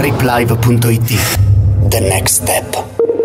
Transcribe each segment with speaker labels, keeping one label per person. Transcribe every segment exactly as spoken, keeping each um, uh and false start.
Speaker 1: Riplive punto it. The next step.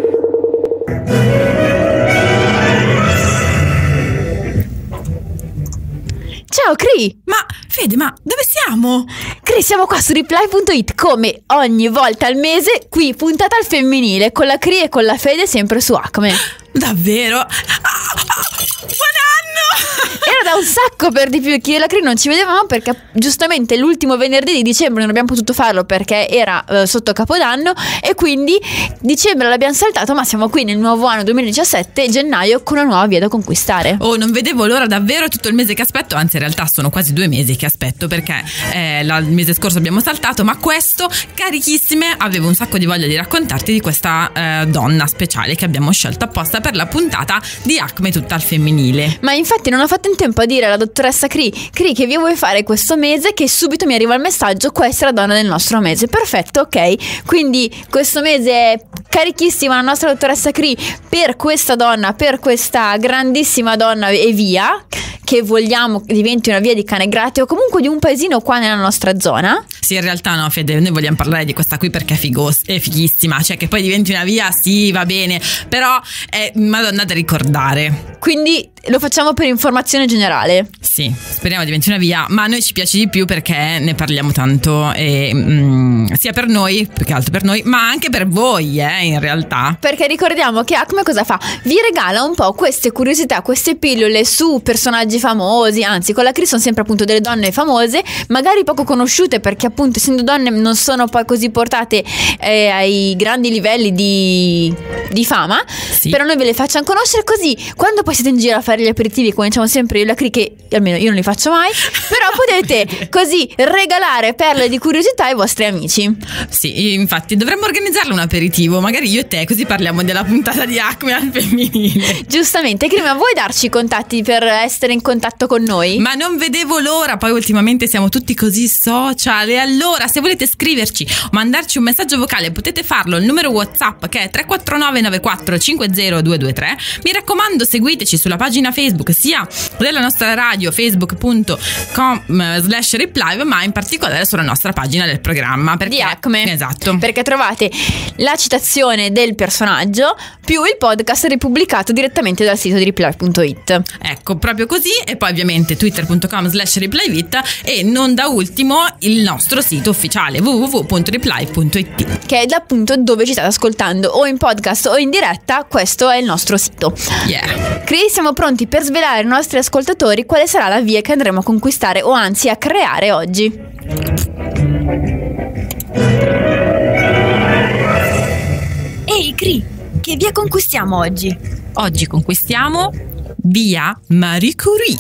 Speaker 2: Ciao Cri!
Speaker 3: Ma Fede, ma dove siamo?
Speaker 2: Cri, siamo qua su Riplive punto it come ogni volta al mese, qui puntata al femminile con la Cri e con la Fede sempre su Acme.
Speaker 3: Davvero? Ah, ah, buon anno!
Speaker 2: Era da un sacco per di più che io e la Cri non ci vedevamo perché giustamente l'ultimo venerdì di dicembre non abbiamo potuto farlo perché era eh, sotto Capodanno e quindi dicembre l'abbiamo saltato, ma siamo qui nel nuovo anno duemiladiciassette, gennaio, con una nuova via da conquistare.
Speaker 3: Oh, non vedevo l'ora davvero, tutto il mese che aspetto, anzi in realtà sono quasi due mesi che aspetto perché eh, la, il mese scorso abbiamo saltato, ma questo, carichissime, avevo un sacco di voglia di raccontarti di questa eh, donna speciale che abbiamo scelto apposta per la puntata di Acme tutta al femminile.
Speaker 2: Ma infatti non ho fatto in tempo a dire alla dottoressa Cri, Cri, che vi vuoi fare questo mese, che subito mi arriva il messaggio: questa è la donna del nostro mese. Perfetto, ok, quindi questo mese è carichissima la nostra dottoressa Cri per questa donna, per questa grandissima donna e via, che vogliamo diventi una via di Canegrate o comunque di un paesino qua nella nostra zona.
Speaker 3: Sì, in realtà no, Fede, noi vogliamo parlare di questa qui perché è, figos- è fighissima, cioè che poi diventi una via, sì, va bene, però è madonna da ricordare.
Speaker 2: Quindi lo facciamo per informazione generale.
Speaker 3: Sì, speriamo diventi una via, ma a noi ci piace di più perché ne parliamo tanto e, mm, sia per noi, più che altro per noi, ma anche per voi, eh, in realtà.
Speaker 2: Perché ricordiamo che Acme cosa fa? Vi regala un po' queste curiosità, queste pillole su personaggi famosi, anzi con la Cri sono sempre appunto delle donne famose, magari poco conosciute perché appunto essendo donne non sono poi così portate eh, ai grandi livelli di, di fama, sì. Però noi ve le facciamo conoscere così quando poi siete in giro a fare gli aperitivi, come diciamo sempre io e la Cri, che almeno io non li faccio mai, però potete così regalare perle di curiosità ai vostri amici.
Speaker 3: Sì, infatti dovremmo organizzarle un aperitivo, magari io e te, così parliamo della puntata di Acme al femminile.
Speaker 2: Giustamente. Cri, ma vuoi darci i contatti per essere in contatto con noi?
Speaker 3: Ma non vedevo l'ora, poi ultimamente siamo tutti così social, e allora se volete scriverci o mandarci un messaggio vocale potete farlo, il numero WhatsApp che è tre quattro nove nove quattro cinque zero due due tre. Mi raccomando, seguiteci sulla pagina Facebook sia della nostra radio, facebook punto com slash Riplive, ma in particolare sulla nostra pagina del programma perché,
Speaker 2: di Acme.
Speaker 3: Esatto.
Speaker 2: Perché trovate la citazione del personaggio più il podcast ripubblicato direttamente dal sito di Riplive punto it.
Speaker 3: Ecco, proprio così. E poi ovviamente twitter punto com slash Ripliveit e non da ultimo il nostro sito ufficiale w w w punto riplive punto it,
Speaker 2: che è appunto dove ci state ascoltando o in podcast o in diretta. Questo è il nostro sito.
Speaker 3: Yeah.
Speaker 2: Cri, siamo pronti per svelare ai nostri ascoltatori quale sarà la via che andremo a conquistare o anzi a creare oggi. Ehi Cri, che via conquistiamo oggi?
Speaker 3: Oggi conquistiamo via Marie Curie.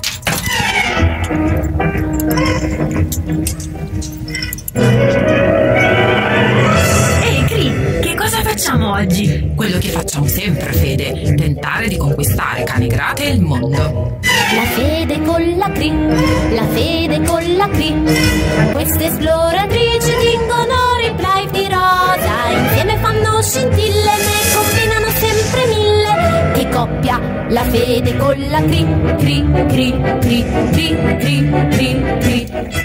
Speaker 2: Ehi Cri, che cosa facciamo oggi?
Speaker 3: Quello che facciamo sempre, Fede, tentare di conquistare Canegrate e il mondo.
Speaker 4: La fede con la Cri, la fede con la Cri, queste esploratrici tingono Riplive di rosa, insieme fanno scintille, ne combinano sempre mille. Che coppia, la fede con la Cri, Cri, Cri, Cri, Cri, Cri, Cri, Cri.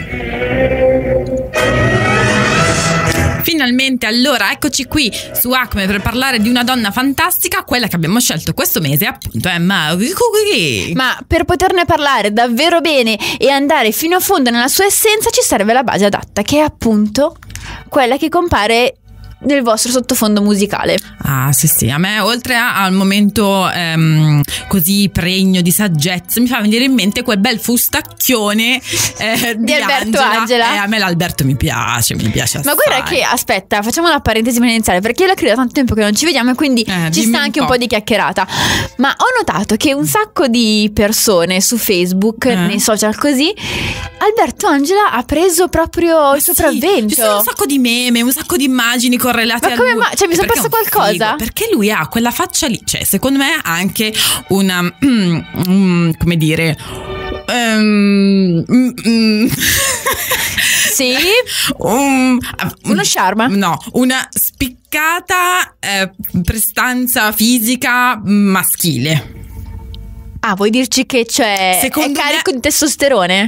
Speaker 3: Finalmente, allora, eccoci qui su Acme per parlare di una donna fantastica, quella che abbiamo scelto questo mese, appunto, è Marie Curie.
Speaker 2: Ma per poterne parlare davvero bene e andare fino a fondo nella sua essenza ci serve la base adatta, che è appunto quella che compare nel vostro sottofondo musicale.
Speaker 3: Ah sì sì, a me oltre a, al momento ehm, così pregno di saggezza mi fa venire in mente quel bel fustacchione eh, di,
Speaker 2: di Alberto
Speaker 3: Angela.
Speaker 2: Angela.
Speaker 3: Eh, a me l'Alberto mi piace, mi piace assai.
Speaker 2: Ma guarda che, aspetta, facciamo una parentesi per iniziare, perché io la credo da tanto tempo che non ci vediamo e quindi
Speaker 3: eh,
Speaker 2: ci sta
Speaker 3: un
Speaker 2: anche
Speaker 3: po'.
Speaker 2: un po' di chiacchierata. Ma ho notato che un sacco di persone su Facebook,
Speaker 3: eh.
Speaker 2: nei social così, Alberto Angela ha preso proprio il
Speaker 3: Sì,
Speaker 2: sopravvento.
Speaker 3: ci sono un sacco di meme, un sacco di immagini correlate
Speaker 2: Ma
Speaker 3: a
Speaker 2: come
Speaker 3: lui.
Speaker 2: mai? Cioè, mi sono
Speaker 3: Perché
Speaker 2: perso
Speaker 3: è un
Speaker 2: qualcosa?
Speaker 3: figo, perché lui ha quella faccia lì, cioè secondo me ha anche una um, come dire um, um, um,
Speaker 2: Sì,
Speaker 3: um,
Speaker 2: uno charme.
Speaker 3: No, una spiccata eh, prestanza fisica maschile.
Speaker 2: Ah, vuoi dirci che c'è
Speaker 3: Secondo
Speaker 2: è carico
Speaker 3: me-
Speaker 2: di testosterone?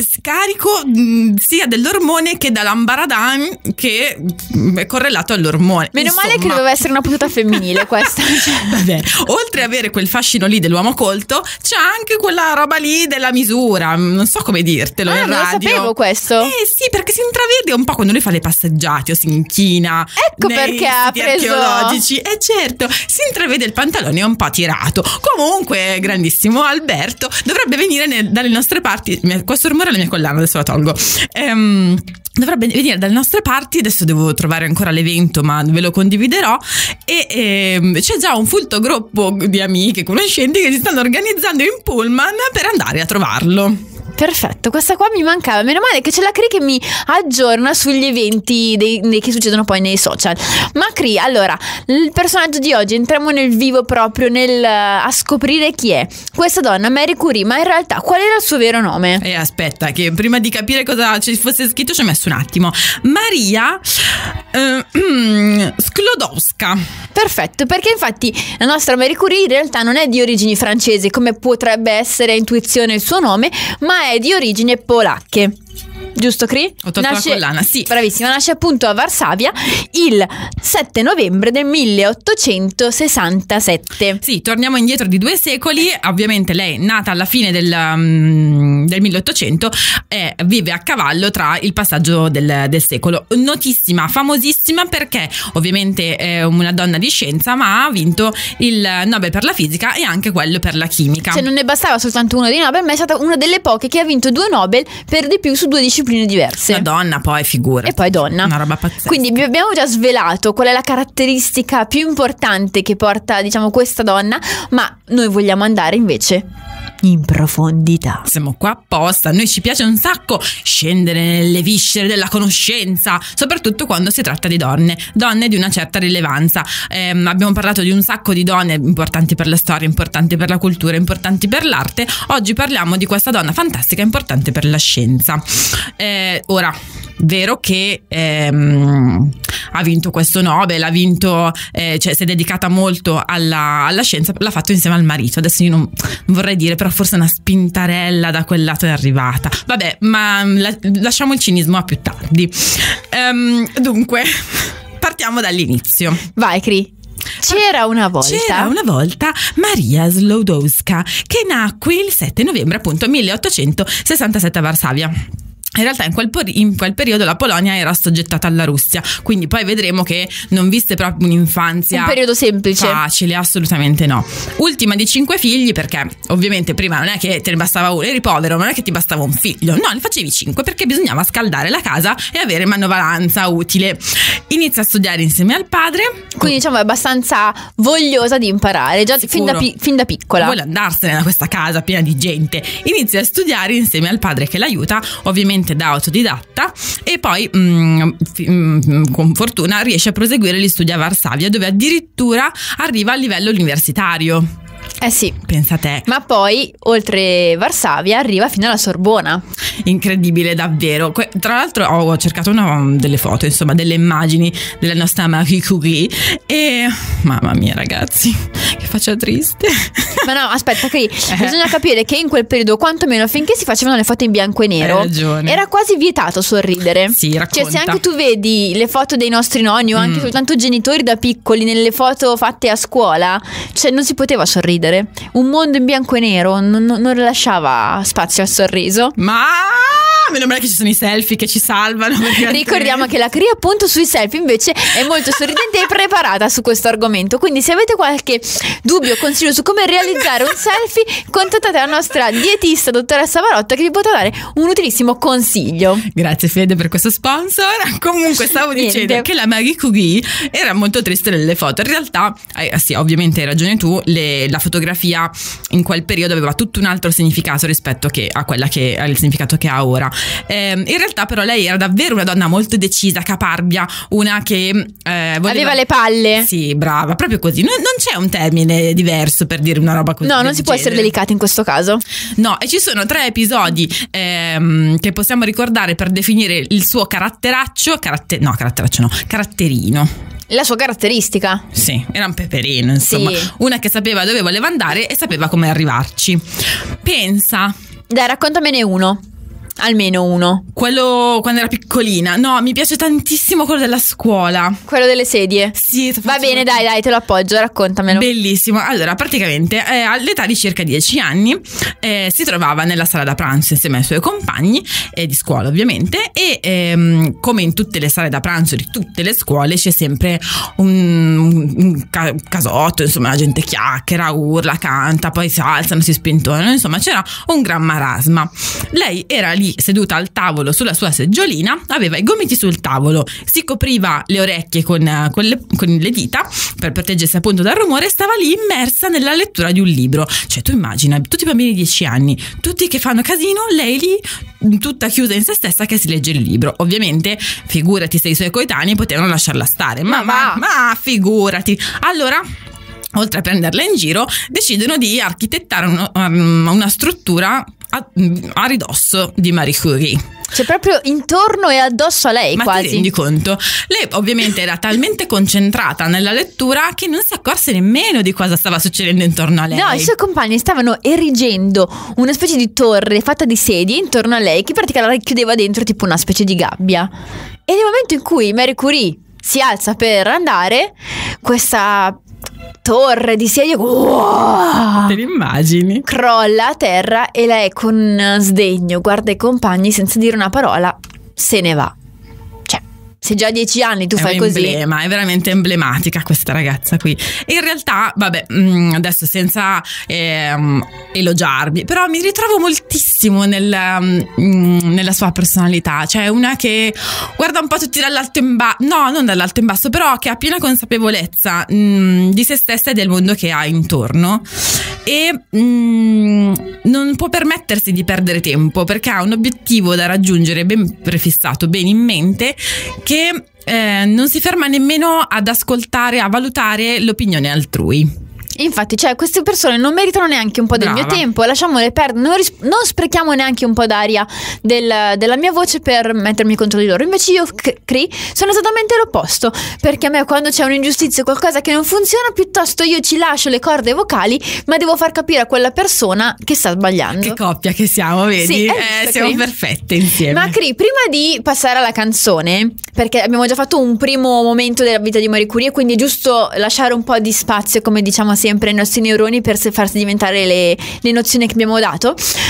Speaker 3: carico mh, sia dell'ormone che dall'ambaradan che mh, è correlato all'ormone.
Speaker 2: Meno
Speaker 3: Insomma,
Speaker 2: male che doveva essere una puntata femminile questa.
Speaker 3: vabbè, oltre ad avere quel fascino lì dell'uomo colto, c'è anche quella roba lì della misura, non so come dirtelo
Speaker 2: Ah,
Speaker 3: in
Speaker 2: non lo
Speaker 3: radio.
Speaker 2: sapevo questo.
Speaker 3: Eh sì, perché si intravede un po' quando lui fa le passeggiate o si inchina.
Speaker 2: Ecco
Speaker 3: nei
Speaker 2: perché ha
Speaker 3: siti
Speaker 2: preso-
Speaker 3: archeologici. E certo, si intravede il pantalone un po' tirato. Comunque, grandissimo Alberto dovrebbe venire nel- dalle nostre parti. Questo rumore è la mia collana, adesso la tolgo. Ehm, dovrebbe venire dalle nostre parti. Adesso devo trovare ancora l'evento, ma ve lo condividerò. E ehm, c'è già un folto gruppo di amiche, conoscenti che si stanno organizzando in pullman per andare a trovarlo.
Speaker 2: Perfetto, questa qua mi mancava. Meno male che c'è la Cri che mi aggiorna sugli eventi dei, dei, che succedono poi nei social. Ma Cri, allora, il personaggio di oggi, entriamo nel vivo proprio nel, a scoprire chi è questa donna, Marie Curie. Ma in realtà qual era il suo vero nome?
Speaker 3: E aspetta, che prima di capire cosa ci fosse scritto ci ho messo un attimo. Maria eh, Sklodowska.
Speaker 2: Perfetto, perché infatti la nostra Marie Curie in realtà non è di origini francesi come potrebbe essere a intuizione il suo nome, ma è di origini polacche. Giusto, Cri?
Speaker 3: Ho tolto la collana, sì.
Speaker 2: Bravissima, nasce appunto a Varsavia il sette novembre del milleottocentosessantasette.
Speaker 3: Sì, torniamo indietro di due secoli. Ovviamente lei, nata alla fine del, um, del milleottocento, eh, vive a cavallo tra il passaggio del, del secolo. Notissima, famosissima perché ovviamente è una donna di scienza, ma ha vinto il Nobel per la fisica e anche quello per la chimica.
Speaker 2: Cioè non ne bastava soltanto uno di Nobel, ma è stata una delle poche che ha vinto due Nobel per di più su due discipline diverse.
Speaker 3: La donna poi figura.
Speaker 2: E poi donna.
Speaker 3: Una roba pazzesca.
Speaker 2: Quindi vi abbiamo già svelato qual è la caratteristica più importante che porta, diciamo, questa donna, ma noi vogliamo andare invece in profondità.
Speaker 3: Siamo qua apposta, a noi ci piace un sacco scendere nelle viscere della conoscenza, soprattutto quando si tratta di donne, donne di una certa rilevanza. Eh, abbiamo parlato di un sacco di donne importanti per la storia, importanti per la cultura, importanti per l'arte. Oggi parliamo di questa donna fantastica, importante per la scienza. Eh, ora, vero che ehm, ha vinto questo Nobel, ha vinto, eh, cioè si è dedicata molto alla, alla scienza, l'ha fatto insieme al marito. Adesso io non, non vorrei dire, però forse una spintarella da quel lato è arrivata. Vabbè, ma la, lasciamo il cinismo a più tardi. Um, dunque, partiamo dall'inizio.
Speaker 2: Vai, Cri. C'era una volta
Speaker 3: C'era una volta Maria Sklodowska, che nacque il sette novembre appunto milleottocentosessantasette a Varsavia. In realtà in quel, in quel periodo la Polonia era assoggettata alla Russia, quindi poi vedremo che non visse proprio un'infanzia
Speaker 2: un periodo semplice.
Speaker 3: facile, assolutamente no. Ultima di cinque figli, perché ovviamente prima non è che te ne bastava uno, eri povero, ma non è che ti bastava un figlio, no, ne facevi cinque perché bisognava scaldare la casa e avere manovalanza utile. Inizia a studiare insieme al padre,
Speaker 2: quindi diciamo è abbastanza vogliosa di imparare già fin da, pi- fin da piccola.
Speaker 3: Vuole andarsene da questa casa piena di gente. Inizia a studiare insieme al padre che l'aiuta, ovviamente da autodidatta, e poi mh, mh, con fortuna riesce a proseguire gli studi a Varsavia, dove addirittura arriva a livello universitario.
Speaker 2: Eh sì.
Speaker 3: Pensa a te.
Speaker 2: Ma poi, oltre Varsavia, arriva fino alla Sorbona.
Speaker 3: Incredibile, davvero. Que- tra l'altro ho cercato una, delle foto, insomma, delle immagini della nostra Marie Curie e mamma mia, ragazzi, che faccia triste.
Speaker 2: Ma no, aspetta, Cri,
Speaker 3: Eh.
Speaker 2: bisogna capire che in quel periodo, quantomeno finché si facevano le foto in bianco e nero,
Speaker 3: Hai ragione.
Speaker 2: era quasi vietato sorridere.
Speaker 3: Sì, racconta.
Speaker 2: Cioè, se anche tu vedi le foto dei nostri nonni o anche
Speaker 3: Mm.
Speaker 2: soltanto genitori da piccoli nelle foto fatte a scuola, cioè non si poteva sorridere. Un mondo in bianco e nero non, non, non lasciava spazio al sorriso.
Speaker 3: Ma meno male che ci sono i selfie che ci salvano.
Speaker 2: Ricordiamo che la Cri appunto sui selfie invece è molto sorridente e preparata su questo argomento, quindi se avete qualche dubbio o consiglio su come realizzare un selfie, contattate la nostra dietista dottoressa Marotta, che vi potrà dare un utilissimo consiglio.
Speaker 3: Grazie Fede per questo sponsor. Comunque stavo
Speaker 2: Niente.
Speaker 3: dicendo che la Marie Curie era molto triste nelle foto. In realtà, eh, sì, ovviamente hai ragione tu, le, la fotografia in quel periodo aveva tutto un altro significato rispetto che a quella che al significato che ha ora. Eh, in realtà però lei era davvero una donna molto decisa, caparbia, una che eh, voleva...
Speaker 2: Aveva le palle.
Speaker 3: Sì, brava, proprio così. Non, non c'è un termine diverso per dire una roba così.
Speaker 2: No, non
Speaker 3: del
Speaker 2: si può essere
Speaker 3: genere.
Speaker 2: delicati in questo caso.
Speaker 3: No, e ci sono tre episodi ehm, che possiamo ricordare per definire il suo caratteraccio, caratter- no, caratteraccio no, caratterino.
Speaker 2: La sua caratteristica.
Speaker 3: Sì, era un peperino, insomma,
Speaker 2: Sì.
Speaker 3: una che sapeva dove voleva andare e sapeva come arrivarci. Pensa,
Speaker 2: Dai, raccontamene uno. Almeno uno.
Speaker 3: Quello quando era piccolina. No, mi piace tantissimo quello della scuola.
Speaker 2: Quello delle sedie.
Speaker 3: Sì,
Speaker 2: Va bene, dai, dai, te lo appoggio, raccontamelo.
Speaker 3: Bellissimo. Allora, praticamente eh, all'età di circa dieci anni eh, si trovava nella sala da pranzo insieme ai suoi compagni eh, di scuola, ovviamente, e ehm, come in tutte le sale da pranzo di tutte le scuole c'è sempre un, un ca- casotto, insomma, la gente chiacchiera, urla, canta, poi si alzano, si spintonano, insomma, c'era un gran marasma. Lei era lì seduta al tavolo sulla sua seggiolina, aveva i gomiti sul tavolo, si copriva le orecchie con, con, le, con le dita per proteggersi appunto dal rumore, e stava lì immersa nella lettura di un libro. Cioè, tu immagina tutti i bambini di dieci anni, tutti che fanno casino, lei lì tutta chiusa in se stessa che si legge il libro. Ovviamente, figurati se i suoi coetanei potevano lasciarla stare, ma, ma, ma figurati. Allora, oltre a prenderla in giro, decidono di architettare uno, um, una struttura a, a ridosso di Marie Curie.
Speaker 2: Cioè proprio intorno e addosso a lei.
Speaker 3: Ma
Speaker 2: quasi.
Speaker 3: ti rendi conto? Lei ovviamente era talmente concentrata nella lettura che non si accorse nemmeno di cosa stava succedendo intorno a lei.
Speaker 2: No, i suoi compagni stavano erigendo una specie di torre fatta di sedie intorno a lei, che in pratica la racchiudeva dentro tipo una specie di gabbia. E nel momento in cui Marie Curie si alza per andare, questa torre di sedie wow,
Speaker 3: te l'immagini?
Speaker 2: Crolla a terra e lei con sdegno guarda i compagni senza dire una parola, se ne va. Cioè, se già a dieci anni tu
Speaker 3: è
Speaker 2: fai
Speaker 3: un
Speaker 2: così.
Speaker 3: Emblema, è veramente emblematica questa ragazza qui. E in realtà, vabbè, adesso senza ehm, elogiarmi, però mi ritrovo moltissimo nel, um, nella sua personalità. Cioè, una che guarda un po' tutti dall'alto in basso, no, non dall'alto in basso, però che ha piena consapevolezza mh, di se stessa e del mondo che ha intorno, e mh, non può permettersi di perdere tempo perché ha un obiettivo da raggiungere ben prefissato, ben in mente, che eh, non si ferma nemmeno ad ascoltare, a valutare l'opinione altrui.
Speaker 2: Infatti, cioè, queste persone non meritano neanche un po' del
Speaker 3: Brava.
Speaker 2: mio tempo, lasciamole perdere, non, ris- non sprechiamo neanche un po' d'aria del, della mia voce per mettermi contro di loro. Invece io, Cri, sono esattamente l'opposto, perché a me quando c'è un'ingiustizia o qualcosa che non funziona, piuttosto io ci lascio le corde vocali, ma devo far capire a quella persona che sta sbagliando.
Speaker 3: Che coppia che siamo, vedi?
Speaker 2: Sì,
Speaker 3: eh,
Speaker 2: visto,
Speaker 3: siamo
Speaker 2: Cri?
Speaker 3: perfette insieme.
Speaker 2: Ma Cri, prima di passare alla canzone, perché abbiamo già fatto un primo momento della vita di Marie Curie, quindi è giusto lasciare un po' di spazio, come diciamo sempre, ai nostri neuroni per farsi diventare le, le nozioni che abbiamo dato.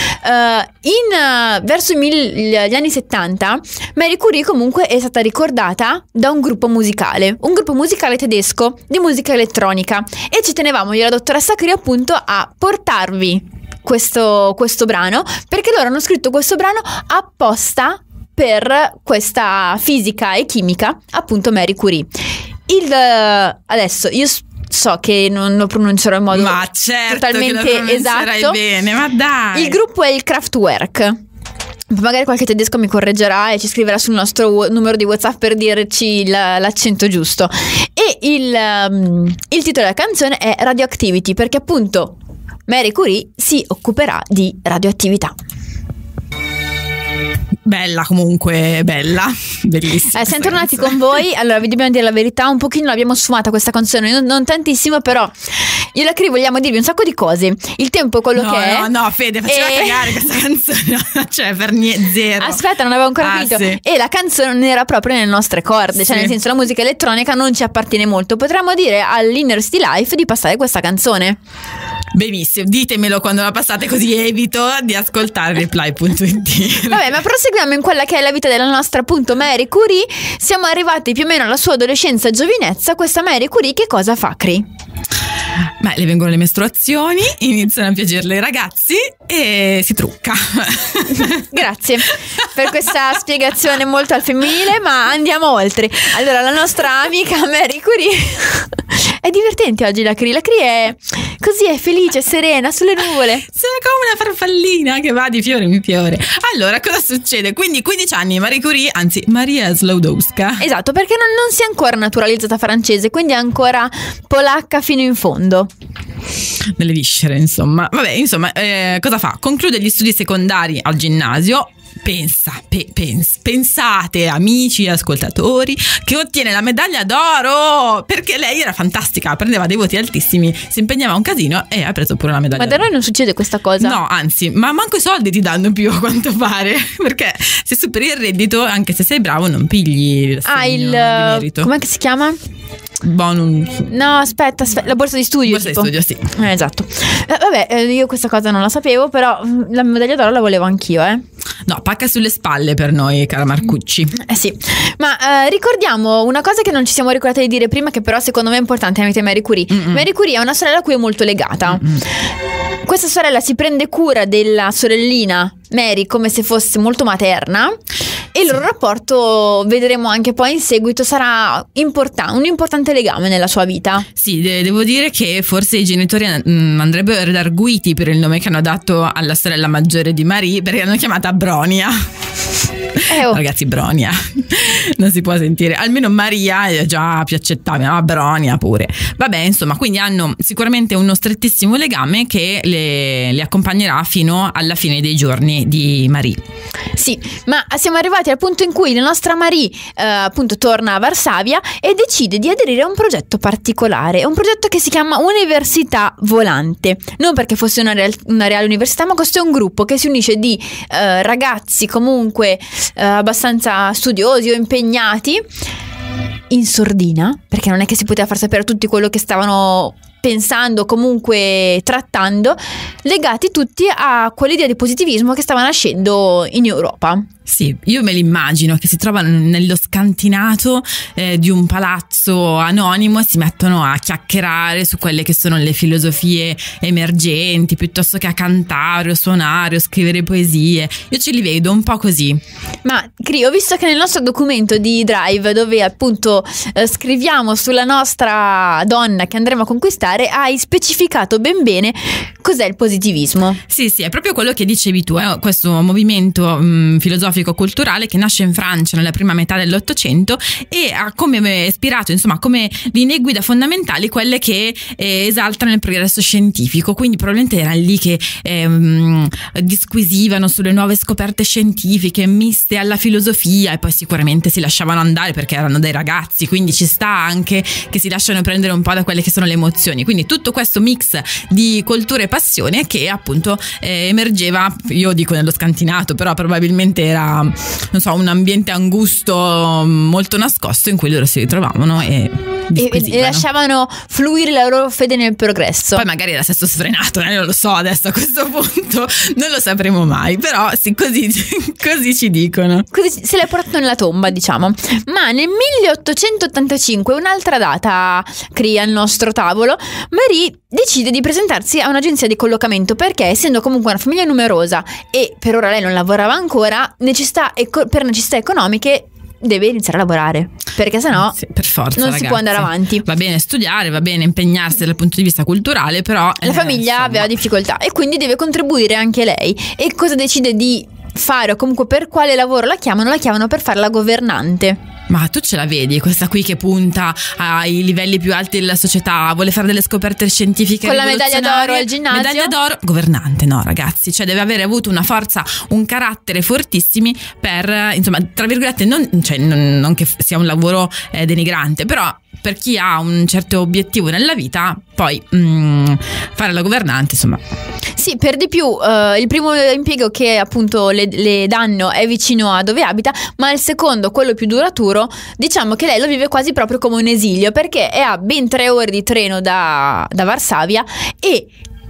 Speaker 2: Uh, in uh, verso mil, gli anni settanta, Marie Curie comunque è stata ricordata da un gruppo musicale, un gruppo musicale tedesco di musica elettronica, e ci tenevamo io e la dottoressa Curie appunto a portarvi questo, questo brano, perché loro hanno scritto questo brano apposta per questa fisica e chimica, appunto Marie Curie. Il, uh, adesso io so che non lo pronuncerò in modo
Speaker 3: ma certo
Speaker 2: totalmente
Speaker 3: che lo pronuncerai
Speaker 2: esatto.
Speaker 3: bene, ma dai.
Speaker 2: Il gruppo è il Kraftwerk. Magari qualche tedesco mi correggerà e ci scriverà sul nostro numero di WhatsApp per dirci la, l'accento giusto. E il, um, il titolo della canzone è Radioactivity, perché appunto Marie Curie si occuperà di radioattività.
Speaker 3: Bella, comunque, bella, bellissima.
Speaker 2: Eh, siamo tornati con voi. Allora, vi dobbiamo dire la verità, un pochino l'abbiamo sfumata questa canzone, non, non tantissimo, però io e la Cri vogliamo dirvi un sacco di cose. Il tempo è quello
Speaker 3: no,
Speaker 2: che è.
Speaker 3: No, no, Fede, faceva
Speaker 2: e...
Speaker 3: cagare questa canzone. Cioè, per niente, zero.
Speaker 2: Aspetta, non avevo ancora
Speaker 3: ah,
Speaker 2: finito.
Speaker 3: Sì.
Speaker 2: E la canzone non era proprio nelle nostre corde,
Speaker 3: Sì.
Speaker 2: cioè nel senso la musica elettronica non ci appartiene molto. Potremmo dire all'Inner City Life di passare questa canzone.
Speaker 3: Benissimo, ditemelo quando la passate, così evito di ascoltare reply punto it.
Speaker 2: Vabbè, ma proseguiamo in quella che è la vita della nostra appunto Marie Curie. Siamo arrivati più o meno alla sua adolescenza e giovinezza. Questa Marie Curie che cosa fa, Cri?
Speaker 3: Beh, le vengono le mestruazioni, iniziano a piacerle i ragazzi e si trucca.
Speaker 2: Grazie per questa spiegazione molto al femminile, ma andiamo oltre. Allora, la nostra amica Marie Curie è divertente oggi la Cri. La Cri è così, è felice, serena, sulle nuvole.
Speaker 3: Sembra come una farfallina che va di fiore in fiore. Allora, cosa succede? Quindi quindici anni, Marie Curie, anzi Maria Sklodowska.
Speaker 2: Esatto, perché non, non si è ancora naturalizzata francese, quindi è ancora polacca fino in fondo.
Speaker 3: Nelle viscere, insomma. Vabbè, insomma, eh, cosa fa? Conclude gli studi secondari al ginnasio, pensa, pe, pens, pensate amici ascoltatori che ottiene la medaglia d'oro perché lei era fantastica, prendeva dei voti altissimi, si impegnava un casino e ha preso pure la medaglia
Speaker 2: Ma da
Speaker 3: d'oro.
Speaker 2: noi non succede questa cosa?
Speaker 3: No, anzi, ma manco i soldi ti danno più a quanto pare, perché se superi il reddito, anche se sei bravo, non pigli l'assegno
Speaker 2: Ah, il
Speaker 3: di merito.
Speaker 2: com'è che si chiama?
Speaker 3: Bonus.
Speaker 2: No, aspetta, aspetta, la borsa di studio.
Speaker 3: Borsa di
Speaker 2: tipo.
Speaker 3: studio, sì.
Speaker 2: Eh, esatto. Eh, vabbè, eh, io questa cosa non la sapevo, però mm, la medaglia d'oro la volevo anch'io, eh.
Speaker 3: No, pacca sulle spalle per noi, cara Marcucci.
Speaker 2: Eh sì, ma eh, ricordiamo una cosa che non ci siamo ricordati di dire prima, che però secondo me è importante tramite Marie Curie.
Speaker 3: Mm-mm.
Speaker 2: Marie Curie è una sorella a cui è molto legata.
Speaker 3: Mm-mm.
Speaker 2: Questa sorella si prende cura della sorellina Mary come se fosse molto materna, e il loro rapporto, vedremo anche poi in seguito, sarà importan- un importante legame nella sua vita.
Speaker 3: Sì, de- devo dire che forse i genitori mm, andrebbero redarguiti per il nome che hanno dato alla sorella maggiore di Marie, perché l'hanno chiamata Bronia.
Speaker 2: Eh, oh.
Speaker 3: Ragazzi, Bronia non si può sentire, almeno Maria è già più accettabile, ma Bronia pure. Vabbè, insomma, quindi hanno sicuramente uno strettissimo legame che le, le accompagnerà fino alla fine dei giorni di Marie.
Speaker 2: Sì, ma siamo arrivati al punto in cui la nostra Marie eh, appunto torna a Varsavia e decide di aderire a un progetto particolare, un progetto che si chiama Università Volante. Non perché fosse una, real- una reale università, ma questo è un gruppo che si unisce di eh, ragazzi comunque eh, abbastanza studiosi o impegnati, in sordina, perché non è che si poteva far sapere a tutti quello che stavano pensando, comunque trattando, legati tutti a quell'idea di positivismo che stava nascendo in Europa.
Speaker 3: Sì, io me li immagino che si trovano nello scantinato eh, di un palazzo anonimo e si mettono a chiacchierare su quelle che sono le filosofie emergenti, piuttosto che a cantare o suonare o scrivere poesie. Io ce li vedo un po' così.
Speaker 2: Ma Cri, ho visto che nel nostro documento di Drive, dove appunto eh, scriviamo sulla nostra donna che andremo a conquistare, hai specificato ben bene cos'è il positivismo.
Speaker 3: Sì, sì, è proprio quello che dicevi tu, è questo movimento mh, filosofico-culturale che nasce in Francia nella prima metà dell'Ottocento e ha come ispirato, insomma, come linee guida fondamentali quelle che eh, esaltano il progresso scientifico. Quindi probabilmente era lì che ehm, disquisivano sulle nuove scoperte scientifiche miste alla filosofia, e poi sicuramente si lasciavano andare perché erano dei ragazzi, quindi ci sta anche che si lasciano prendere un po' da quelle che sono le emozioni. Quindi tutto questo mix di cultura e passione che appunto eh, emergeva, io dico nello scantinato, però probabilmente era, non so, un ambiente angusto molto nascosto in cui loro si ritrovavano e disquisivano.
Speaker 2: E, e lasciavano fluire la loro fede nel progresso.
Speaker 3: Poi magari era sesso sfrenato, eh, non lo so adesso a questo punto, non lo sapremo mai, però sì, così, così ci dicono.
Speaker 2: Così se l'è portato nella tomba, diciamo. Ma nel milleottocentottantacinque, un'altra data crea il nostro tavolo, Marie decide di presentarsi a un'agenzia di collocamento perché, essendo comunque una famiglia numerosa e per ora lei non lavorava ancora, necessità eco- per necessità economiche deve iniziare a lavorare, perché sennò
Speaker 3: Sì, per forza,
Speaker 2: non
Speaker 3: ragazzi.
Speaker 2: si può andare avanti.
Speaker 3: Va bene studiare, va bene impegnarsi dal punto di vista culturale, però
Speaker 2: La
Speaker 3: eh,
Speaker 2: famiglia
Speaker 3: insomma.
Speaker 2: aveva difficoltà e quindi deve contribuire anche lei. E cosa decide di fare, o comunque per quale lavoro la chiamano? La chiamano per fare la governante.
Speaker 3: Ma tu ce la vedi questa qui che punta ai livelli più alti della società, vuole fare delle scoperte scientifiche
Speaker 2: Con la medaglia
Speaker 3: rivoluzionarie?
Speaker 2: d'oro al ginnasio?
Speaker 3: Medaglia d'oro, governante, no ragazzi, cioè deve avere avuto una forza, un carattere fortissimi per, insomma, tra virgolette, non, cioè, non, non che sia un lavoro eh, denigrante, però per chi ha un certo obiettivo nella vita, poi mm, fare la governante, insomma.
Speaker 2: Sì, per di più eh, il primo impiego che appunto le, le danno è vicino a dove abita, ma il secondo, quello più duraturo, diciamo che lei lo vive quasi proprio come un esilio, perché è a ben tre ore di treno da, da Varsavia, e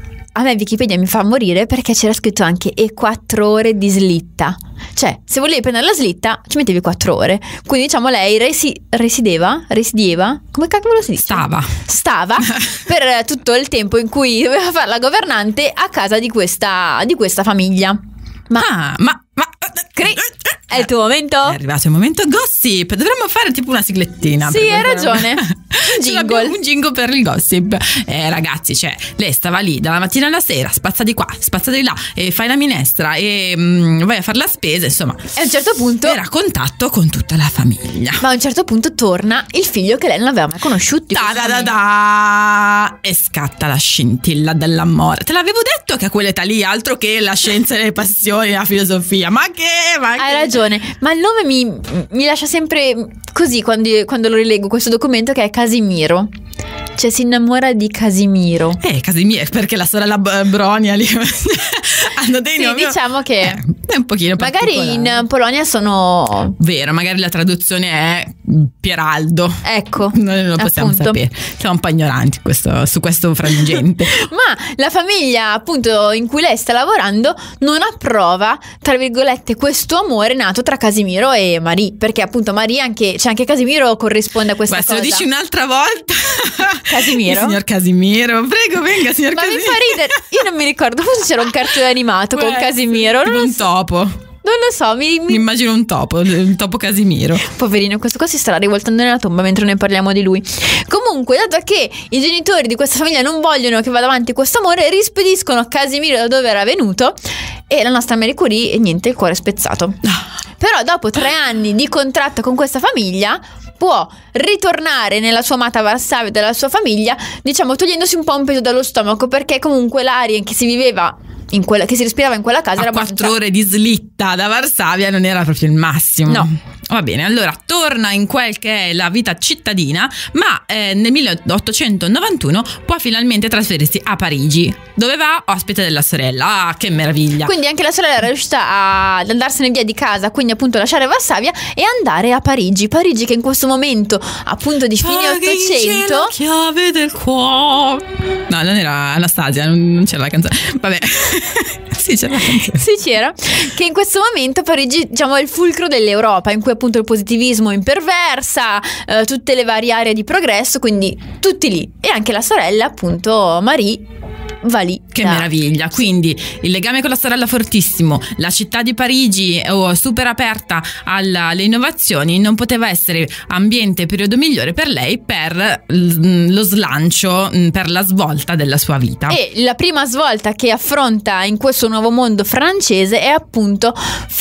Speaker 2: a me Wikipedia mi fa morire perché c'era scritto anche e quattro ore di slitta. Cioè, se volevi prendere la slitta ci mettevi quattro ore. Quindi diciamo lei resi- resideva, residieva, come cavolo si dice?
Speaker 3: Stava.
Speaker 2: Stava per tutto il tempo in cui doveva fare la governante a casa di questa, di questa famiglia. Ma,
Speaker 3: Ah, ma, ma
Speaker 2: Cri, è il tuo momento?
Speaker 3: È arrivato il momento gossip. Dovremmo fare tipo una siglettina.
Speaker 2: Sì,
Speaker 3: per
Speaker 2: hai
Speaker 3: questo.
Speaker 2: ragione. Un
Speaker 3: Ce
Speaker 2: jingle.
Speaker 3: l'abbiamo, un jingle per il gossip. Eh, ragazzi, cioè, lei stava lì dalla mattina alla sera, spazza di qua, spazza di là, e fai la minestra e mm, vai a fare la spesa, insomma.
Speaker 2: E a un certo punto,
Speaker 3: Era a contatto con tutta la famiglia.
Speaker 2: ma a un certo punto torna il figlio che lei non aveva mai conosciuto.
Speaker 3: Da da da da, e scatta la scintilla dell'amore. Te l'avevo detto che a quell'età lì altro che la scienza e le passioni, la filosofia, ma che che, ma
Speaker 2: Hai
Speaker 3: che...
Speaker 2: ragione, ma il nome mi, mi lascia sempre così quando, quando lo rilego questo documento, che è Casimiro. Cioè si innamora di Casimiro.
Speaker 3: Eh, Casimiro, perché la sorella B- Bronia lì hanno dei
Speaker 2: Sì,
Speaker 3: nomi.
Speaker 2: diciamo che
Speaker 3: Eh, è un pochino
Speaker 2: magari
Speaker 3: particolare.
Speaker 2: in Polonia sono...
Speaker 3: Vero, magari la traduzione è Pieraldo.
Speaker 2: Ecco,
Speaker 3: Noi non lo possiamo
Speaker 2: appunto.
Speaker 3: sapere. Siamo un po' ignoranti questo- su questo frangente.
Speaker 2: Ma la famiglia appunto in cui lei sta lavorando non approva, tra virgolette, questo amore nato tra Casimiro e Marie, perché appunto Marie anche, cioè anche Casimiro corrisponde a questa
Speaker 3: Guarda, se
Speaker 2: cosa.
Speaker 3: lo dici un'altra volta.
Speaker 2: Casimiro?
Speaker 3: Il signor Casimiro, prego, venga, signor
Speaker 2: Ma mi
Speaker 3: Casimiro.
Speaker 2: fa ridere, io non mi ricordo, forse c'era un cartone animato con
Speaker 3: Può essere,
Speaker 2: Casimiro,
Speaker 3: tipo
Speaker 2: non lo
Speaker 3: un
Speaker 2: so,
Speaker 3: topo.
Speaker 2: non lo so, mi,
Speaker 3: Mi
Speaker 2: mi...
Speaker 3: immagino un topo, un topo Casimiro.
Speaker 2: Poverino, questo qua si starà rivoltando nella tomba mentre noi parliamo di lui. Comunque, dato che i genitori di questa famiglia non vogliono che vada avanti questo amore, rispediscono Casimiro da dove era venuto e la nostra Marie Curie, e niente, il cuore è spezzato. Però dopo tre anni di contratto con questa famiglia può ritornare nella sua amata Varsavia, dalla sua famiglia, diciamo togliendosi un po' un peso dallo stomaco, perché comunque l'aria in che si viveva in quella, che si respirava in quella casa
Speaker 3: A
Speaker 2: era
Speaker 3: quattro
Speaker 2: abbastanza...
Speaker 3: ore di slitta da Varsavia non era proprio il massimo.
Speaker 2: No.
Speaker 3: Va bene, allora torna in quel che è la vita cittadina, ma eh, nel milleottocentonovantuno può finalmente trasferirsi a Parigi, dove va ospite della sorella. Ah, che meraviglia!
Speaker 2: Quindi anche la sorella era riuscita a- ad andarsene via di casa, quindi appunto lasciare Varsavia e andare a Parigi. Parigi che in questo momento appunto di fine Ottocento...
Speaker 3: La chiave del cuore. No, non era Anastasia, non, non c'era la canzone. Vabbè. Sì, c'era la canzone.
Speaker 2: Sì, c'era. Che in questo momento Parigi, diciamo, è il fulcro dell'Europa, in cui appunto il positivismo imperversa, eh, tutte le varie aree di progresso, quindi tutti lì. E anche la sorella, appunto, Marie, va lì.
Speaker 3: Che
Speaker 2: da-
Speaker 3: meraviglia, quindi il legame con la sorella fortissimo, la città di Parigi oh, super aperta alla- alle innovazioni, non poteva essere ambiente e periodo migliore per lei per mm, lo slancio, mm, per la svolta della sua vita.
Speaker 2: E la prima svolta che affronta in questo nuovo mondo francese è appunto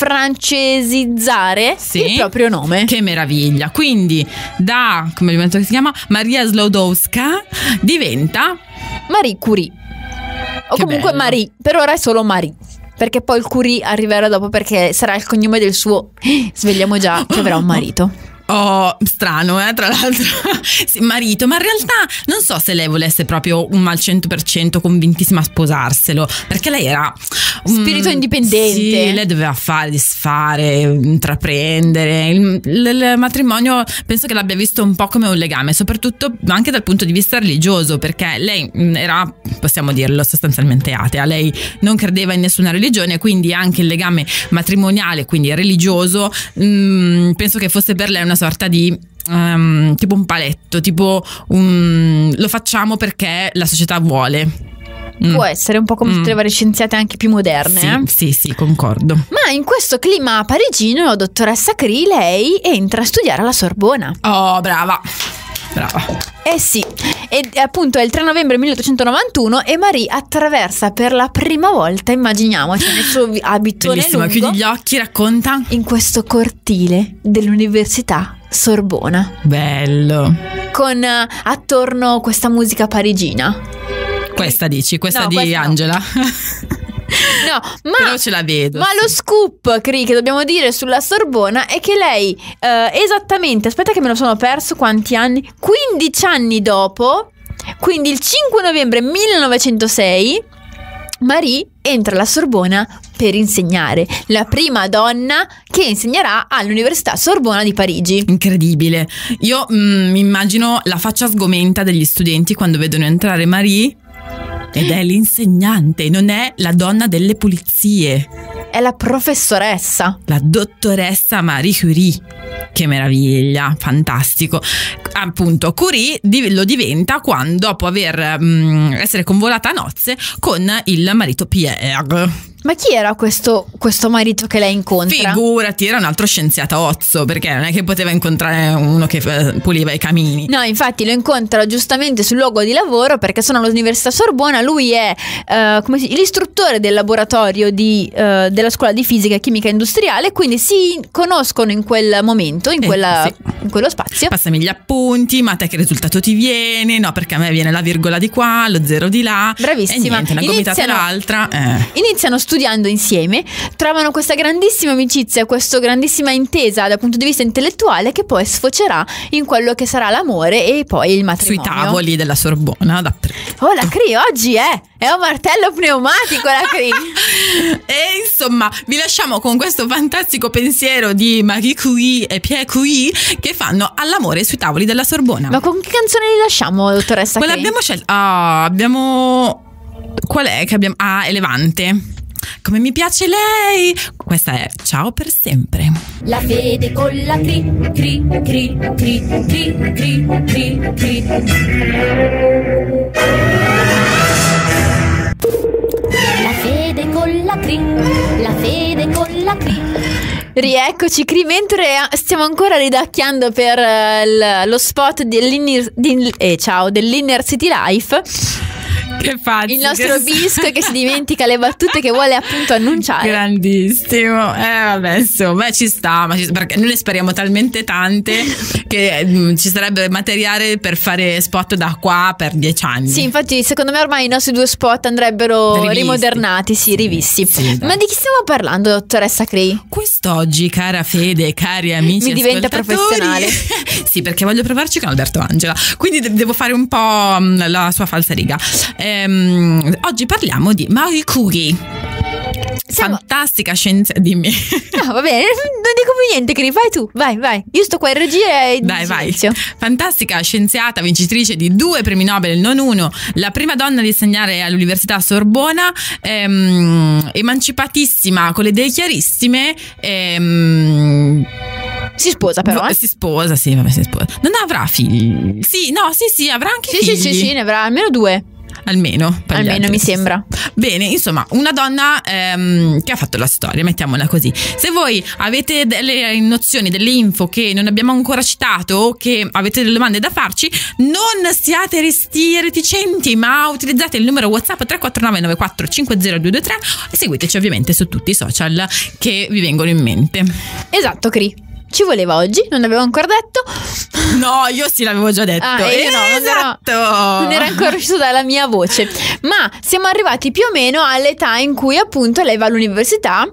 Speaker 2: francesizzare
Speaker 3: Sì.
Speaker 2: il proprio nome.
Speaker 3: Che meraviglia, quindi da, come diventa che si chiama, Maria Slodowska diventa
Speaker 2: Marie Curie. O
Speaker 3: Che
Speaker 2: comunque
Speaker 3: bello.
Speaker 2: Marie, per ora è solo Marie. Perché poi il Curie arriverà dopo, perché sarà il cognome del suo... Svegliamo già che avrà un marito.
Speaker 3: Oh, strano, eh, tra l'altro. Sì, marito, ma in realtà non so se lei volesse proprio un al cento per cento convintissima a sposarselo, perché lei era un-
Speaker 2: Spirito indipendente.
Speaker 3: Sì, lei doveva fare, disfare, intraprendere. Il, il- il matrimonio penso che l'abbia visto un po' come un legame, soprattutto anche dal punto di vista religioso, perché lei mh, era, possiamo dirlo, sostanzialmente atea. Lei non credeva in nessuna religione, quindi anche il legame matrimoniale, quindi religioso, mh, penso che fosse per lei una sorta di um, tipo un paletto, tipo un, lo facciamo perché la società vuole. Mm.
Speaker 2: Può essere un po' come
Speaker 3: Mm.
Speaker 2: tutte le varie scienziate anche più moderne.
Speaker 3: Sì,
Speaker 2: eh?
Speaker 3: sì, sì, concordo.
Speaker 2: Ma in questo clima parigino, dottoressa Curie, lei entra a studiare alla Sorbona.
Speaker 3: Oh, brava. Brava.
Speaker 2: Eh sì, e appunto è il tre novembre milleottocentonovantuno e Marie attraversa per la prima volta, immaginiamoci, nel suo vi- abitone
Speaker 3: Bellissima,
Speaker 2: lungo,
Speaker 3: chiudi gli occhi, racconta.
Speaker 2: in questo cortile dell'Università Sorbona,
Speaker 3: Bello.
Speaker 2: con eh, attorno questa musica parigina.
Speaker 3: Questa dici, questa
Speaker 2: No,
Speaker 3: di
Speaker 2: questa no.
Speaker 3: Angela.
Speaker 2: No, ma...
Speaker 3: Però ce la vedo.
Speaker 2: Ma
Speaker 3: sì.
Speaker 2: lo scoop, Cri, che dobbiamo dire sulla Sorbona è che lei, eh, esattamente, aspetta che me lo sono perso, quanti anni? quindici anni dopo, quindi il cinque novembre millenovecentosei, Marie entra alla Sorbona per insegnare, la prima donna che insegnerà all'Università Sorbona di Parigi.
Speaker 3: Incredibile. Io mm, mi immagino la faccia sgomenta degli studenti quando vedono entrare Marie. Ed è l'insegnante, non è la donna delle pulizie,
Speaker 2: È la professoressa.
Speaker 3: la dottoressa Marie Curie. Che meraviglia, fantastico. Appunto, Curie di- lo diventa quando, dopo aver mm, essere convolata a nozze con il marito Pierre.
Speaker 2: Ma chi era questo, questo marito che lei incontra?
Speaker 3: Figurati, era un altro scienziato ozzo, perché non è che poteva incontrare uno che eh, puliva i camini.
Speaker 2: No, infatti lo incontra giustamente sul luogo di lavoro, perché sono all'Università Sorbona. Lui è eh, come si, l'istruttore del laboratorio di, eh, della scuola di fisica e chimica industriale, quindi si conoscono in quel momento, in,
Speaker 3: Eh,
Speaker 2: quella,
Speaker 3: sì.
Speaker 2: in quello spazio.
Speaker 3: Passami gli appunti, ma a te che risultato ti viene? No, perché a me viene la virgola di qua, lo zero di là.
Speaker 2: Bravissima.
Speaker 3: E niente, una gomitata e
Speaker 2: Iniziano-
Speaker 3: l'altra. Eh.
Speaker 2: Iniziano a studiare studiando insieme, trovano questa grandissima amicizia, questa grandissima intesa dal punto di vista intellettuale che poi sfocerà in quello che sarà l'amore e poi il matrimonio.
Speaker 3: Sui tavoli della Sorbona. Da
Speaker 2: oh, la Cri oggi è è un martello pneumatico, la Cri.
Speaker 3: E insomma vi lasciamo con questo fantastico pensiero di Marie Curie e Pierre Curie che fanno all'amore sui tavoli della Sorbona.
Speaker 2: Ma con che canzone li lasciamo, dottoressa
Speaker 3: Quella
Speaker 2: Cri?
Speaker 3: abbiamo scelto. Ah, abbiamo. Qual è che abbiamo? Ah, Elevante. Come mi piace lei. Questa è Ciao per sempre.
Speaker 4: La fede con la Cri, Cri, Cri, Cri, Cri, Cri, Cri, Cri. La fede con la Cri, la fede con la Cri.
Speaker 2: Rieccoci Cri, mentre stiamo ancora ridacchiando per uh, l- lo spot dell'Inner, di, eh, ciao, dell'Inner City Life.
Speaker 3: Che pazzi,
Speaker 2: il nostro
Speaker 3: che
Speaker 2: Bisco che si dimentica le battute che vuole appunto annunciare.
Speaker 3: Grandissimo. Eh vabbè, insomma, beh, ci sta, ma ci, perché noi ne speriamo talmente tante che mh, ci sarebbe materiale per fare spot da qua per dieci anni.
Speaker 2: Sì, infatti secondo me ormai i nostri due spot andrebbero
Speaker 3: Rivisti.
Speaker 2: rimodernati, sì, rivisti.
Speaker 3: Sì,
Speaker 2: ma di chi stiamo parlando, dottoressa Cri?
Speaker 3: Quest'oggi, cara Fede, cari amici
Speaker 2: Mi diventa
Speaker 3: ascoltatori,
Speaker 2: professionale.
Speaker 3: sì, perché voglio provarci con Alberto Angela, quindi de- devo fare un po' mh, la sua falsariga. Ehm, oggi parliamo di Marie Curie.
Speaker 2: Siamo...
Speaker 3: Fantastica scienza, dimmi.
Speaker 2: No, va bene, non dico più niente, Cri, vai tu, vai, vai. Io sto qua in regia e
Speaker 3: Dai, vai.
Speaker 2: silenzio.
Speaker 3: Fantastica scienziata, vincitrice di due premi Nobel, non uno, la prima donna ad insegnare all'Università Sorbona, ehm, emancipatissima, con le idee chiarissime. Ehm,
Speaker 2: Si sposa però, eh?
Speaker 3: Si sposa, sì, vabbè, si sposa. Non avrà figli? Sì, no, sì, sì, avrà anche
Speaker 2: Sì,
Speaker 3: figli.
Speaker 2: sì, sì, sì, ne avrà almeno due.
Speaker 3: Almeno, per gli
Speaker 2: Almeno
Speaker 3: altri.
Speaker 2: mi sembra.
Speaker 3: Bene, insomma, una donna ehm, che ha fatto la storia, mettiamola così. Se voi avete delle nozioni, delle info che non abbiamo ancora citato o che avete delle domande da farci, non siate resti reticenti, ma utilizzate il numero WhatsApp tre quattro nove nove quattro cinque zero due due tre e seguiteci ovviamente su tutti i social che vi vengono in mente.
Speaker 2: Esatto, Cri. Ci voleva oggi, non l'avevo ancora detto.
Speaker 3: No, io sì l'avevo già detto.
Speaker 2: Ah, io no, non era,
Speaker 3: Esatto.
Speaker 2: non era ancora uscito dalla mia voce. Ma siamo arrivati più o meno all'età in cui appunto lei va all'università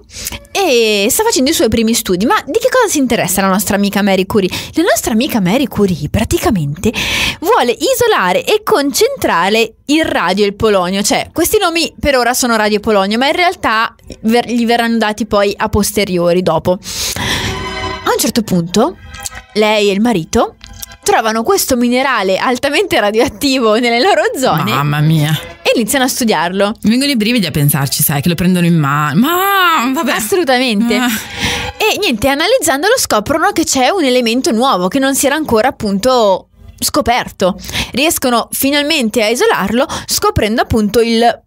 Speaker 2: e sta facendo i suoi primi studi. Ma di che cosa si interessa la nostra amica Marie Curie? La nostra amica Marie Curie praticamente vuole isolare e concentrare il radio e il polonio. Cioè, questi nomi per ora sono radio e polonio, ma in realtà ver- gli verranno dati poi a posteriori, dopo. A un certo punto lei e il marito trovano questo minerale altamente radioattivo nelle loro zone.
Speaker 3: Mamma mia.
Speaker 2: E iniziano a studiarlo.
Speaker 3: Mi vengono i brividi a pensarci, sai, che lo prendono in mano. Ma vabbè.
Speaker 2: Assolutamente.
Speaker 3: Ah.
Speaker 2: E niente, analizzandolo scoprono che c'è un elemento nuovo che non si era ancora appunto scoperto. Riescono finalmente a isolarlo scoprendo appunto il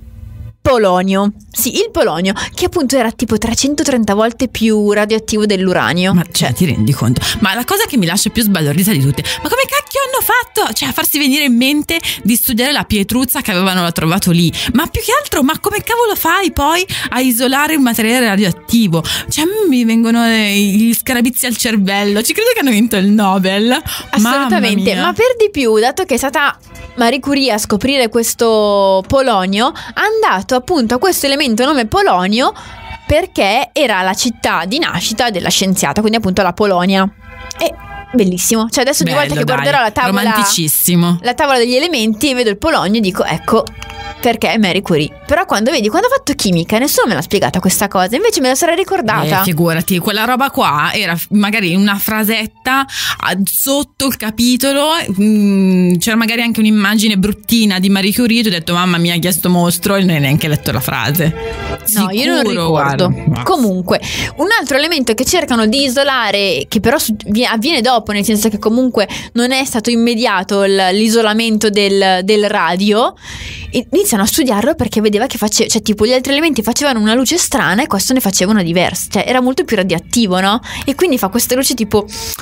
Speaker 2: polonio. Sì, il polonio, che appunto era tipo trecentotrenta volte più radioattivo dell'uranio.
Speaker 3: Ma cioè, ti rendi conto? Ma la cosa che mi lascia più sbalordita di tutte, ma come cacchio hanno fatto? Cioè, a farsi venire in mente di studiare la pietruzza che avevano trovato lì. Ma più che altro, ma come cavolo fai poi a isolare un materiale radioattivo? Cioè, mi vengono gli scarabizi al cervello. Ci credo che hanno vinto il Nobel.
Speaker 2: Assolutamente, ma per di più, dato che è stata Marie Curie a scoprire questo polonio, ha dato appunto a questo elemento nome polonio perché era la città di nascita della scienziata, quindi appunto la Polonia. E bellissimo, cioè adesso
Speaker 3: Bello,
Speaker 2: ogni volta che
Speaker 3: dai,
Speaker 2: guarderò la tavola,
Speaker 3: romanticissimo,
Speaker 2: la tavola degli elementi e vedo il polonio dico ecco perché è Marie Curie. Però quando vedi, quando ho fatto chimica nessuno me l'ha spiegata questa cosa, invece me la sarei ricordata.
Speaker 3: Eh, figurati, quella roba qua era magari una frasetta sotto il capitolo, mh, c'era magari anche un'immagine bruttina di Marie Curie, tu hai detto mamma mia chi è sto mostro e non hai neanche letto la frase.
Speaker 2: No,
Speaker 3: Sicuro,
Speaker 2: io non ricordo.
Speaker 3: guarda.
Speaker 2: Comunque, un altro elemento che cercano di isolare, che però avviene dopo, nel senso che comunque non è stato immediato l'isolamento del, del radio, iniziano a studiarlo perché vedeva che faceva, cioè tipo gli altri elementi facevano una luce strana e questo ne faceva una diversa, cioè era molto più radioattivo, no? E quindi fa questa luce tipo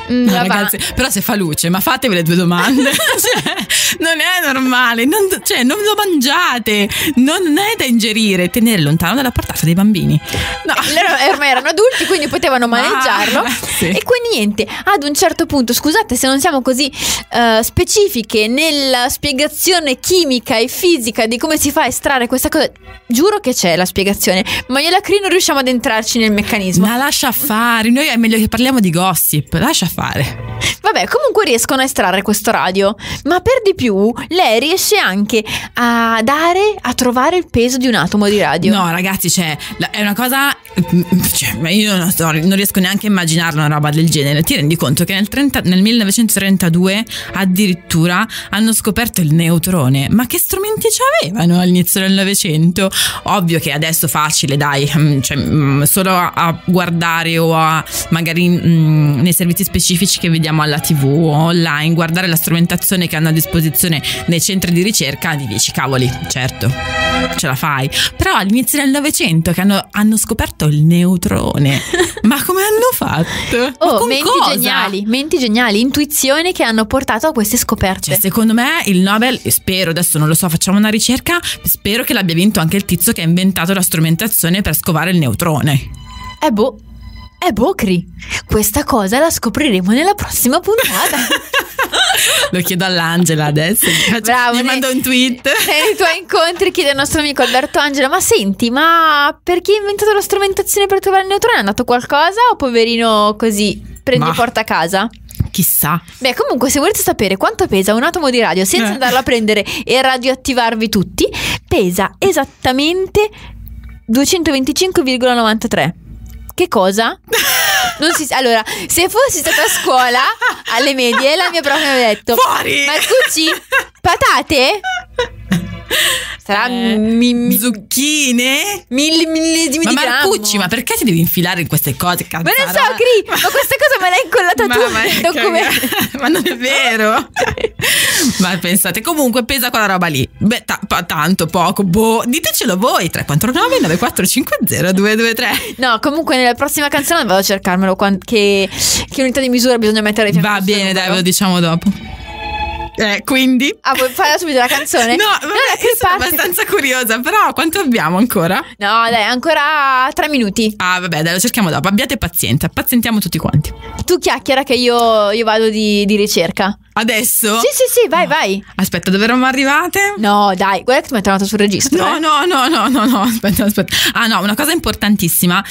Speaker 2: Mm,
Speaker 3: No,
Speaker 2: va-
Speaker 3: ragazzi, però se fa luce, ma fatevi le due domande. Cioè, non è normale, non, cioè, non lo mangiate, non è da ingerire, tenere lontano dalla portata dei bambini. No.
Speaker 2: Loro ormai erano adulti, quindi potevano maneggiarlo.
Speaker 3: sì.
Speaker 2: E quindi niente, ad un certo punto, scusate se non siamo così eh, specifiche nella spiegazione chimica e fisica di come si fa a estrarre questa cosa. Giuro che c'è la spiegazione, ma io e la Cri non riusciamo ad entrarci nel meccanismo.
Speaker 3: Ma lascia fare, noi è meglio che parliamo di gossip, lascia fare.
Speaker 2: Vabbè, comunque riescono a estrarre questo radio, ma per di più lei riesce anche a dare, a trovare il peso di un atomo di radio.
Speaker 3: No, ragazzi, cioè, la- è una cosa. Cioè, ma io non, so, non riesco neanche a immaginare una roba del genere. Ti rendi conto che nel, trenta nel millenovecentotrentadue addirittura hanno scoperto il neutrone? Ma che strumenti ci avevano all'inizio del Novecento? Ovvio che adesso facile, dai, mm, cioè, mm, solo a, a guardare o a magari mm, nei servizi specifici che vediamo alla tivù o online, guardare la strumentazione che hanno a disposizione nei centri di ricerca, ti dici cavoli, certo, ce la fai. Però all'inizio del Novecento che hanno, hanno scoperto il neutrone, ma come hanno fatto? Ma
Speaker 2: Oh,
Speaker 3: con
Speaker 2: menti
Speaker 3: cosa?
Speaker 2: geniali, menti geniali, intuizioni che hanno portato a queste scoperte.
Speaker 3: Cioè, secondo me il Nobel, e spero, adesso non lo so, facciamo una ricerca, spero che l'abbia vinto anche il tizio che ha inventato la strumentazione per scovare il neutrone.
Speaker 2: Eh boh, eh boh, Cri, questa cosa la scopriremo nella prossima puntata.
Speaker 3: Lo chiedo all'Angela adesso, gli, faccio-
Speaker 2: Bravo,
Speaker 3: gli
Speaker 2: ne-
Speaker 3: mando un tweet.
Speaker 2: Nei tuoi incontri chiede al nostro amico Alberto Angela: ma senti, ma per chi ha inventato la strumentazione per trovare il neutrone è andato qualcosa o poverino così prendi
Speaker 3: Ma-
Speaker 2: e porta a casa?
Speaker 3: Chissà.
Speaker 2: Beh, comunque, se volete sapere quanto pesa un atomo di radio senza
Speaker 3: Eh.
Speaker 2: andarlo a prendere e radioattivarvi tutti, pesa esattamente duecentoventicinque virgola novantatré. Che cosa? Non si sa. Allora, se fossi stata a scuola alle medie, la mia prof mi aveva detto:
Speaker 3: Fuori!
Speaker 2: Marcucci, patate? Sarà
Speaker 3: Eh,
Speaker 2: mi, mi,
Speaker 3: zucchine?
Speaker 2: mille millesimi
Speaker 3: Ma
Speaker 2: di grammo.
Speaker 3: Marcucci, ma perché ti devi infilare in queste cose?
Speaker 2: Ma ne so, Cri, ma questa cosa me l'hai incollata
Speaker 3: Ma,
Speaker 2: tu
Speaker 3: ma,
Speaker 2: nel documento.
Speaker 3: ma non è vero. Ma pensate, comunque pesa quella roba lì. Beh, ta- pa- tanto, poco, boh. Ditecelo voi. tre quattro nove nove quattro cinque zero due due tre.
Speaker 2: No, comunque nella prossima canzone vado a cercarmelo quan- che, che unità di misura bisogna mettere ai fianchi
Speaker 3: Va
Speaker 2: di questo
Speaker 3: bene, dai, ve
Speaker 2: numero.
Speaker 3: lo diciamo dopo. Eh, quindi?
Speaker 2: Ah, vuoi fare subito la canzone?
Speaker 3: No, vabbè,
Speaker 2: la
Speaker 3: io sono
Speaker 2: parte-
Speaker 3: abbastanza curiosa, però quanto abbiamo ancora?
Speaker 2: No, dai, ancora tre minuti.
Speaker 3: Ah, vabbè, dai, lo cerchiamo dopo. Abbiate pazienza, pazientiamo tutti quanti.
Speaker 2: Tu chiacchiera che io, io vado di, di ricerca.
Speaker 3: Adesso?
Speaker 2: Sì, sì, sì, vai, vai.
Speaker 3: Aspetta, dove eravamo arrivate?
Speaker 2: No, dai, guarda che ti mettono sul registro.
Speaker 3: No,
Speaker 2: eh.
Speaker 3: no, no, no, no, no, aspetta, aspetta. Ah, no, una cosa importantissima.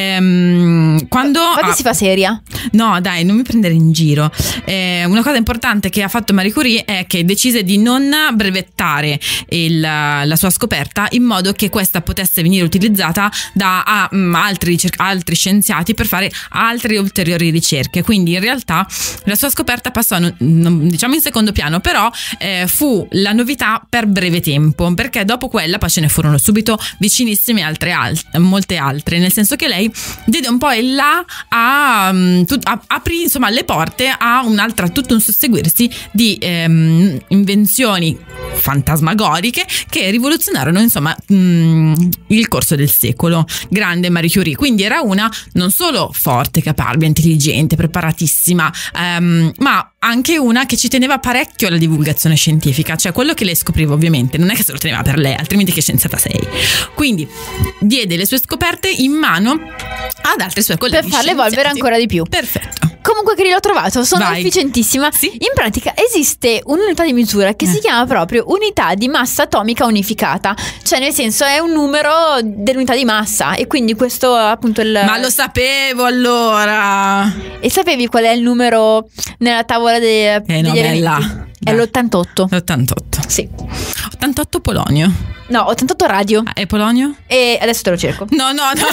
Speaker 3: Ehm, quando.
Speaker 2: Guarda che
Speaker 3: ah,
Speaker 2: si fa seria.
Speaker 3: No, dai, non mi prendere in giro. Eh, una cosa importante che ha fatto Marie Curie è che decise di non brevettare il- la sua scoperta in modo che questa potesse venire utilizzata da ah, mm, altri, ricer- altri scienziati per fare altre ulteriori ricerche. Quindi in realtà la sua scoperta passò, non- non- diciamo in secondo piano, però eh, fu la novità per breve tempo, perché dopo quella poi ce ne furono subito vicinissime altre al- molte altre, nel senso che lei diede un po' il là a, mm, tut- a- aprì insomma le porte a un'altra, tutto un susseguirsi di ehm, invenzioni fantasmagoriche che rivoluzionarono insomma mm, il corso del secolo. Grande Marie Curie, quindi era una non solo forte, caparbia, intelligente, preparatissima, ehm, ma anche una che ci teneva parecchio alla divulgazione scientifica, cioè quello che lei scopriva ovviamente non è che se lo teneva per lei, altrimenti che scienziata sei. Quindi diede le sue scoperte in mano ad altri suoi colleghi
Speaker 2: Per farle evolvere
Speaker 3: scienziati.
Speaker 2: ancora di più.
Speaker 3: Perfetto.
Speaker 2: Comunque, che l'ho trovato, sono
Speaker 3: Vai.
Speaker 2: efficientissima.
Speaker 3: Sì.
Speaker 2: In pratica esiste un'unità di misura che
Speaker 3: Eh.
Speaker 2: si chiama proprio unità di massa atomica unificata, cioè nel senso è un numero dell'unità di massa, e quindi questo appunto il...
Speaker 3: Ma lo sapevo allora.
Speaker 2: E sapevi qual è il numero nella tavola de-
Speaker 3: Eh
Speaker 2: degli
Speaker 3: no,
Speaker 2: elementi?
Speaker 3: bella.
Speaker 2: È
Speaker 3: Dai.
Speaker 2: l'ottantotto.
Speaker 3: ottantotto.
Speaker 2: Sì.
Speaker 3: ottantotto Polonio.
Speaker 2: No, ottantotto radio.
Speaker 3: Ah, è Polonio?
Speaker 2: E adesso te lo cerco.
Speaker 3: No, no, no.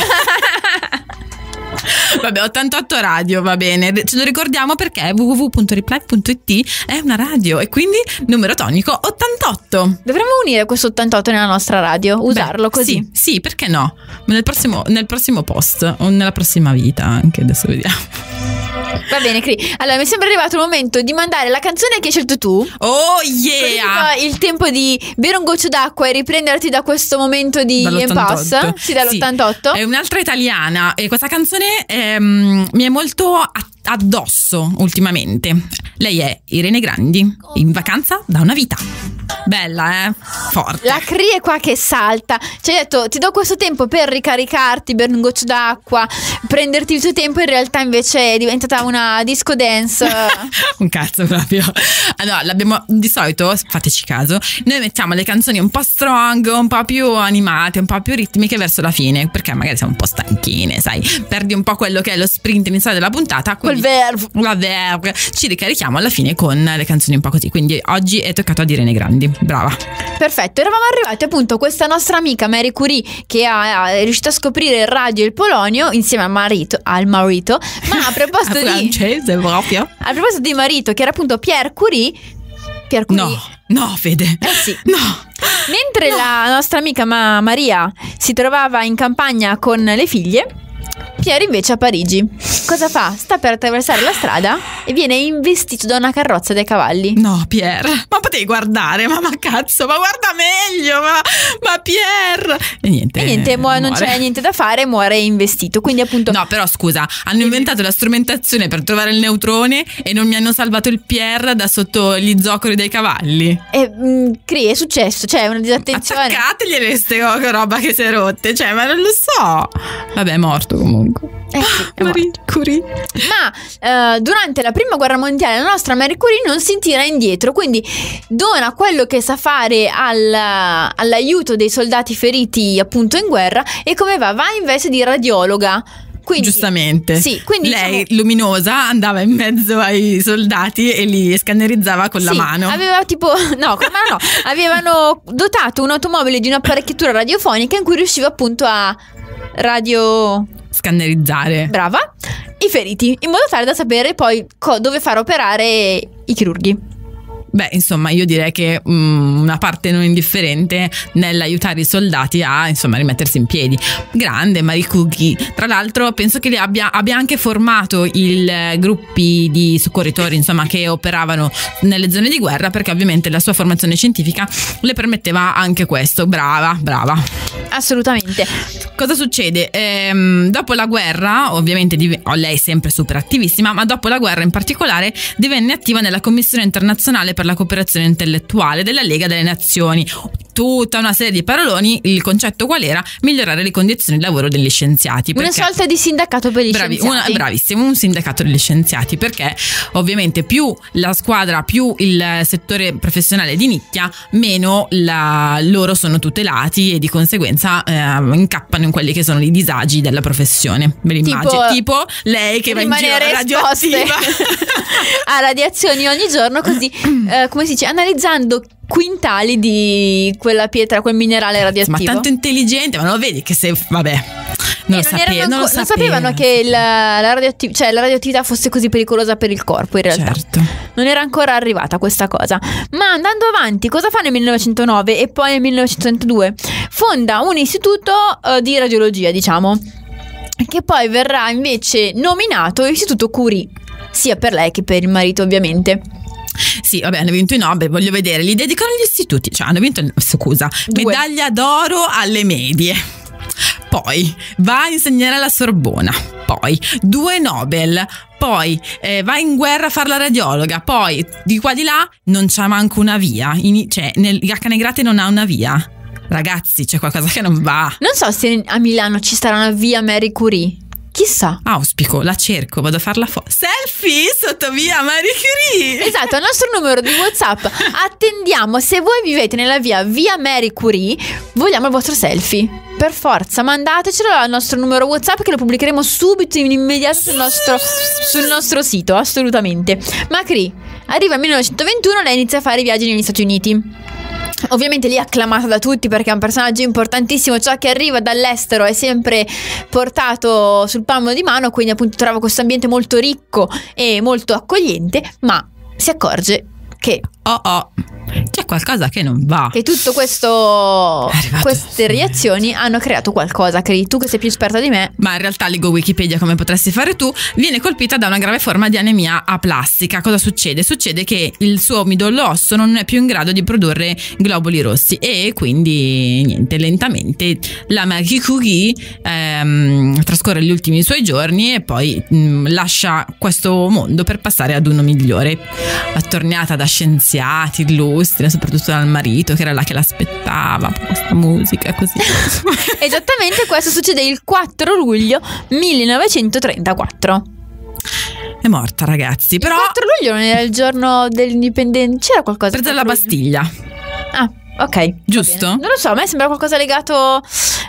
Speaker 3: Vabbè, ottantotto radio, va bene. Ce lo ricordiamo perché w w w punto reply punto i t è una radio e quindi numero tonico ottantotto.
Speaker 2: Dovremmo unire questo ottantotto nella nostra radio, usarlo
Speaker 3: Beh,
Speaker 2: così.
Speaker 3: Sì, sì, perché no? Nel prossimo, nel prossimo post o nella prossima vita anche, adesso vediamo.
Speaker 2: Va bene, Cri. Allora, mi sembra arrivato il momento di mandare la canzone che hai scelto tu.
Speaker 3: Oh
Speaker 2: Così
Speaker 3: yeah!
Speaker 2: ti do il tempo di bere un goccio d'acqua e riprenderti da questo momento di impasse.
Speaker 3: dall'ottantotto.
Speaker 2: Sì, dall'ottantotto.
Speaker 3: È un'altra italiana e questa canzone ehm, mi è molto attiva addosso ultimamente. Lei è Irene Grandi, in vacanza da una vita. Bella, eh? Forte.
Speaker 2: La Cri è qua che salta. Ci hai detto, ti do questo tempo per ricaricarti, bere un goccio d'acqua, prenderti il tuo tempo. In realtà invece è diventata una disco dance.
Speaker 3: Un cazzo proprio. Allora, l'abbiamo, di solito, fateci caso, noi mettiamo le canzoni un po' strong, un po' più animate, un po' più ritmiche verso la fine, perché magari siamo un po' stanchine, sai, perdi un po' quello che è lo sprint iniziale della puntata.
Speaker 2: Quel verve.
Speaker 3: La verve. Ci ricarichiamo alla fine con le canzoni un po' così. Quindi oggi è toccato a Irene Grandi. Brava.
Speaker 2: Perfetto, eravamo arrivati appunto a questa nostra amica Marie Curie che ha, è riuscita a scoprire il radio e il polonio insieme al marito, al marito. Ma a proposito di
Speaker 3: francese proprio.
Speaker 2: A proposito di marito, che era appunto Pierre Curie. Pierre Curie.
Speaker 3: No, no, Fede.
Speaker 2: Eh sì.
Speaker 3: No.
Speaker 2: Mentre no. la nostra amica Ma- Maria si trovava in campagna con le figlie, Pierre invece a Parigi. Cosa fa? Sta per attraversare la strada e viene investito da una carrozza dei cavalli.
Speaker 3: No, Pierre, ma potevi guardare, ma, ma cazzo, ma guarda meglio, ma, ma Pierre. E niente.
Speaker 2: E niente, mu- non c'è niente da fare, muore investito. Quindi appunto.
Speaker 3: No, però scusa, hanno inventato la strumentazione per trovare il neutrone e non mi hanno salvato il Pierre da sotto gli zoccoli dei cavalli.
Speaker 2: E mh, Cri, è successo, c'è una disattenzione.
Speaker 3: Attaccategliele queste roba che si è rotte, cioè, ma non lo so. Vabbè, è morto comunque.
Speaker 2: Eh sì, è
Speaker 3: Marie Curie.
Speaker 2: Ma eh, durante la prima guerra mondiale la nostra Marie Curie non si tira indietro, quindi dona quello che sa fare al, all'aiuto dei soldati feriti appunto in guerra. E come va? Va in veste di radiologa. Quindi,
Speaker 3: giustamente.
Speaker 2: Sì, quindi
Speaker 3: lei,
Speaker 2: diciamo,
Speaker 3: luminosa, andava in mezzo ai soldati e li scannerizzava con
Speaker 2: sì,
Speaker 3: la mano.
Speaker 2: Aveva tipo no, con la mano no. Avevano dotato un'automobile di un'apparecchiatura radiofonica in cui riusciva appunto a radio
Speaker 3: scannerizzare.
Speaker 2: Brava. I feriti, in modo tale da sapere poi co- dove far operare i chirurghi.
Speaker 3: Beh, insomma, io direi che um, una parte non indifferente nell'aiutare i soldati a, insomma, rimettersi in piedi. Grande Marie Curie. Tra l'altro penso che abbia, abbia anche formato i eh, gruppi di soccorritori, insomma, che operavano nelle zone di guerra, perché ovviamente la sua formazione scientifica le permetteva anche questo. Brava, brava.
Speaker 2: Assolutamente.
Speaker 3: Cosa succede? Ehm, dopo la guerra, ovviamente div- oh, lei è sempre super attivissima, ma dopo la guerra in particolare divenne attiva nella Commissione internazionale per la cooperazione intellettuale della Lega delle Nazioni. Tutta una serie di paroloni. Il concetto qual era? Migliorare le condizioni di lavoro degli scienziati.
Speaker 2: Una sorta di sindacato per gli
Speaker 3: bravi,
Speaker 2: scienziati.
Speaker 3: Una, bravissimo, un sindacato degli scienziati, perché ovviamente più la squadra, più il settore professionale di nicchia, meno la, loro sono tutelati e di conseguenza eh, incappano in quelli che sono i disagi della professione. Me l'immagino. Tipo, tipo lei che va in giro radioattiva
Speaker 2: a radiazioni ogni giorno, così eh, come si dice, analizzando quintali di quella pietra, quel minerale radioattivo.
Speaker 3: Ma tanto intelligente, ma non lo vedi che se vabbè non,
Speaker 2: non,
Speaker 3: sape-
Speaker 2: erano,
Speaker 3: non,
Speaker 2: non
Speaker 3: sapeva.
Speaker 2: sapevano che il, la, radioattiv- cioè, la radioattività fosse così pericolosa per il corpo, in realtà.
Speaker 3: Certo.
Speaker 2: Non era ancora arrivata questa cosa. Ma andando avanti, cosa fa nel millenovecentonove e poi nel millenovecentoventidue? Fonda un istituto uh, di radiologia, diciamo, che poi verrà invece nominato Istituto Curie, sia per lei che per il marito, ovviamente.
Speaker 3: Sì, vabbè, hanno vinto i Nobel, voglio vedere, li dedicano agli istituti, cioè hanno vinto, scusa,
Speaker 2: Due.
Speaker 3: medaglia d'oro alle medie. Poi va a insegnare alla Sorbona, poi due Nobel, poi eh, va in guerra a fare la radiologa, poi di qua di là non c'ha manco una via, in, cioè nel Canegrate non ha una via. Ragazzi, c'è qualcosa che non va.
Speaker 2: Non so se a Milano ci sarà una via Marie Curie. Chissà.
Speaker 3: Auspico, la cerco, vado a farla foto. Selfie sotto via Marie Curie.
Speaker 2: Esatto, al nostro numero di WhatsApp attendiamo. Se voi vivete nella via via Marie Curie, vogliamo il vostro selfie. Per forza, mandatecelo al nostro numero WhatsApp, che lo pubblicheremo subito, in immediato sul nostro, sul nostro sito, assolutamente. Macri arriva nel millenovecentoventuno, lei inizia a fare i viaggi negli Stati Uniti. Ovviamente lì acclamata da tutti, perché è un personaggio importantissimo. Ciò che arriva dall'estero è sempre portato sul palmo di mano, quindi appunto trova questo ambiente molto ricco e molto accogliente, ma si accorge che
Speaker 3: oh oh c'è qualcosa che non va.
Speaker 2: Che tutto questo
Speaker 3: arrivato,
Speaker 2: queste
Speaker 3: sì.
Speaker 2: reazioni hanno creato qualcosa. Cri, tu che sei più esperta di me.
Speaker 3: Ma in realtà, leggo Wikipedia come potresti fare tu, viene colpita da una grave forma di anemia aplastica. Cosa succede? Succede che il suo midollo osso non è più in grado di produrre globuli rossi e quindi niente, lentamente la Marie Curie ehm, trascorre gli ultimi suoi giorni e poi mh, lascia questo mondo per passare ad uno migliore, attorniata da scienziati illustri, soprattutto dal marito che era là che l'aspettava, questa musica così.
Speaker 2: Esattamente questo succede il quattro luglio millenovecentotrentaquattro.
Speaker 3: È morta, ragazzi, però
Speaker 2: Il quattro luglio non era il giorno dell'indipendenza? C'era qualcosa?
Speaker 3: presa alla
Speaker 2: quattro luglio?
Speaker 3: Bastiglia.
Speaker 2: Ah, ok.
Speaker 3: Giusto?
Speaker 2: Non lo so, a me sembra qualcosa legato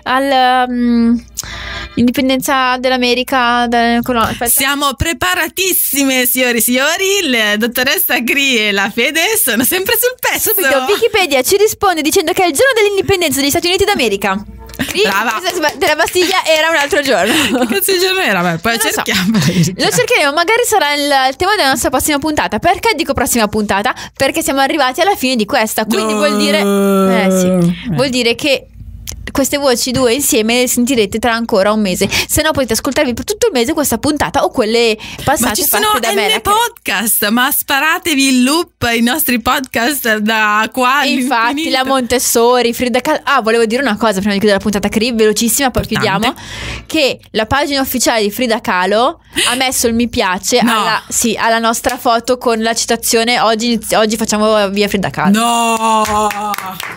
Speaker 2: all'indipendenza dell'America. Da, con, aspetta.
Speaker 3: Siamo preparatissime, signori e signori. La dottoressa Cri e la Fede sono sempre sul pezzo.
Speaker 2: Subito, Wikipedia ci risponde dicendo che è il giorno dell'indipendenza degli Stati Uniti d'America. Cri,
Speaker 3: Brava.
Speaker 2: della Bastiglia era un altro giorno.
Speaker 3: Che cazzo di giorno era? Beh, poi
Speaker 2: Non lo so.
Speaker 3: cerchiamo.
Speaker 2: Lo cercheremo, magari sarà il, il tema della nostra prossima puntata. Perché dico prossima puntata? Perché siamo arrivati alla fine di questa. Quindi vuol dire eh sì, vuol dire che queste voci due insieme le sentirete tra ancora un mese. Se no potete ascoltarvi per tutto il mese questa puntata o quelle passate.
Speaker 3: Ma ci sono
Speaker 2: fatte da me.
Speaker 3: N podcast, ma sparatevi in loop i nostri podcast da qua
Speaker 2: Infatti,
Speaker 3: all'infinito.
Speaker 2: la Montessori, Frida Kahlo. Ah, volevo dire una cosa prima di chiudere la puntata Cri, velocissima, poi
Speaker 3: Importante.
Speaker 2: chiudiamo. Che la pagina ufficiale di Frida Kahlo ha messo il mi piace
Speaker 3: No.
Speaker 2: alla, sì, alla nostra foto con la citazione oggi, inizi- oggi facciamo via Frida Kahlo.
Speaker 3: No!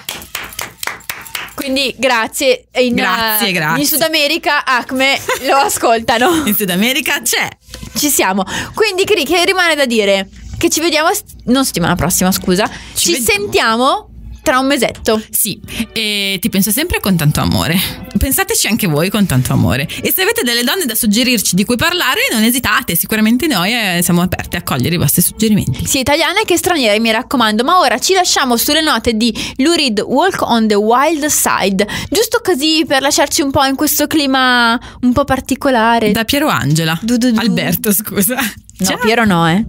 Speaker 2: Quindi grazie. In,
Speaker 3: Grazie,
Speaker 2: eh,
Speaker 3: grazie.
Speaker 2: In Sud America Acme lo ascoltano.
Speaker 3: In Sud America c'è.
Speaker 2: Ci siamo. Quindi Cri, che rimane da dire? Che ci vediamo, non settimana prossima, scusa.
Speaker 3: Ci
Speaker 2: Ci,
Speaker 3: vediamo.
Speaker 2: sentiamo tra un mesetto.
Speaker 3: Sì, e ti penso sempre con tanto amore. Pensateci anche voi con tanto amore. E se avete delle donne da suggerirci di cui parlare, non esitate. Sicuramente noi eh, siamo aperti a cogliere i vostri suggerimenti.
Speaker 2: Sia italiane che straniere, mi raccomando. Ma ora ci lasciamo sulle note di Lou Reed, Walk on the Wild Side. Giusto così per lasciarci un po' in questo clima un po' particolare.
Speaker 3: Da Piero Angela.
Speaker 2: Du du du.
Speaker 3: Alberto, scusa.
Speaker 2: No,
Speaker 3: Ciao.
Speaker 2: Piero no, eh.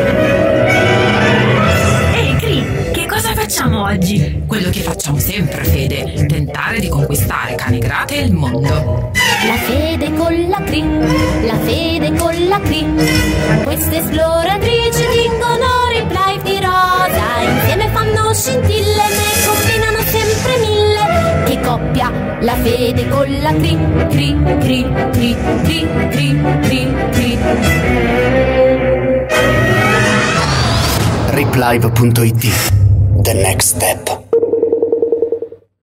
Speaker 3: Ehi, Cri, che cosa facciamo oggi? Quello che facciamo sempre, Fede. Tentare di conquistare Canigrate e il mondo.
Speaker 4: La Fede con la Cri, la Fede con la Cri. Queste esploratrici tingono reply di rosa. Insieme fanno scintille, ne combinano sempre mille. Che coppia, la Fede con la Cri, Cri, Cri, Cri, Cri, Cri, Cri, Cri.
Speaker 1: Riplive punto it. The next step.